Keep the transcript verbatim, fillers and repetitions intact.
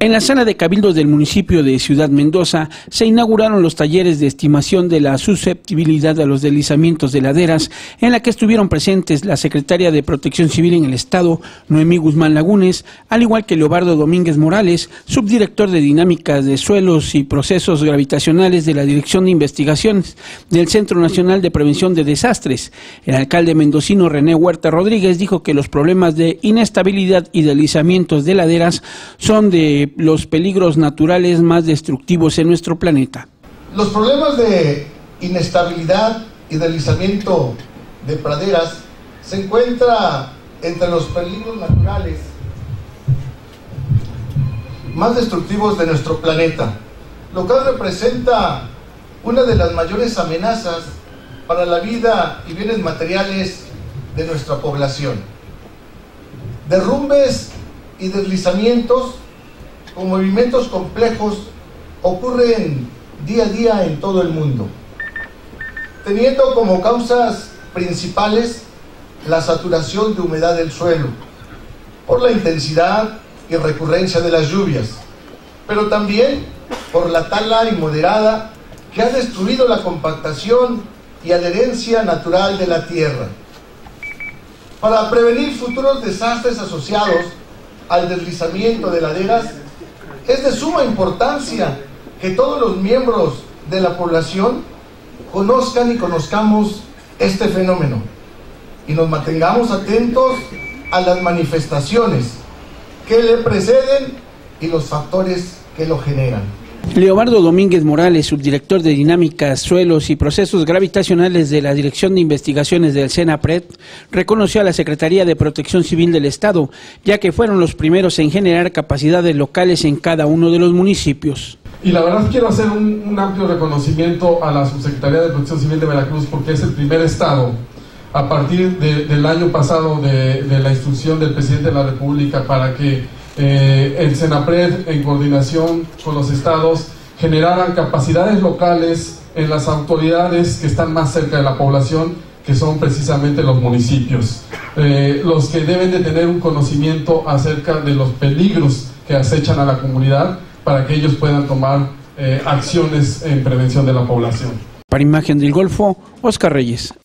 En la sala de cabildos del municipio de Ciudad Mendoza se inauguraron los talleres de estimación de la susceptibilidad a los deslizamientos de laderas, en la que estuvieron presentes la secretaria de Protección Civil en el Estado, Noemí Guzmán Lagunes, al igual que Leobardo Domínguez Morales, subdirector de Dinámicas de Suelos y Procesos Gravitacionales de la Dirección de Investigaciones del Centro Nacional de Prevención de Desastres. El alcalde mendocino René Huerta Rodríguez dijo que los problemas de inestabilidad y deslizamientos de laderas son de los peligros naturales más destructivos en nuestro planeta. Los problemas de inestabilidad y deslizamiento de praderas se encuentran entre los peligros naturales más destructivos de nuestro planeta, lo cual representa una de las mayores amenazas para la vida y bienes materiales de nuestra población. Derrumbes y deslizamientos con movimientos complejos ocurren día a día en todo el mundo, teniendo como causas principales la saturación de humedad del suelo por la intensidad y recurrencia de las lluvias, pero también por la tala inmoderada que ha destruido la compactación y adherencia natural de la tierra. Para prevenir futuros desastres asociados al deslizamiento de laderas, es de suma importancia que todos los miembros de la población conozcan y conozcamos este fenómeno y nos mantengamos atentos a las manifestaciones que le preceden y los factores que lo generan. Leobardo Domínguez Morales, subdirector de Dinámicas, Suelos y Procesos Gravitacionales de la Dirección de Investigaciones del CENAPRED, reconoció a la Secretaría de Protección Civil del Estado, ya que fueron los primeros en generar capacidades locales en cada uno de los municipios. Y la verdad quiero hacer un, un amplio reconocimiento a la Subsecretaría de Protección Civil de Veracruz, porque es el primer estado, a partir de, del año pasado, de, de la instrucción del presidente de la República para que Eh, el CENAPRED, en coordinación con los estados, generaran capacidades locales en las autoridades que están más cerca de la población, que son precisamente los municipios, eh, los que deben de tener un conocimiento acerca de los peligros que acechan a la comunidad para que ellos puedan tomar eh, acciones en prevención de la población. Para Imagen del Golfo, Oscar Reyes.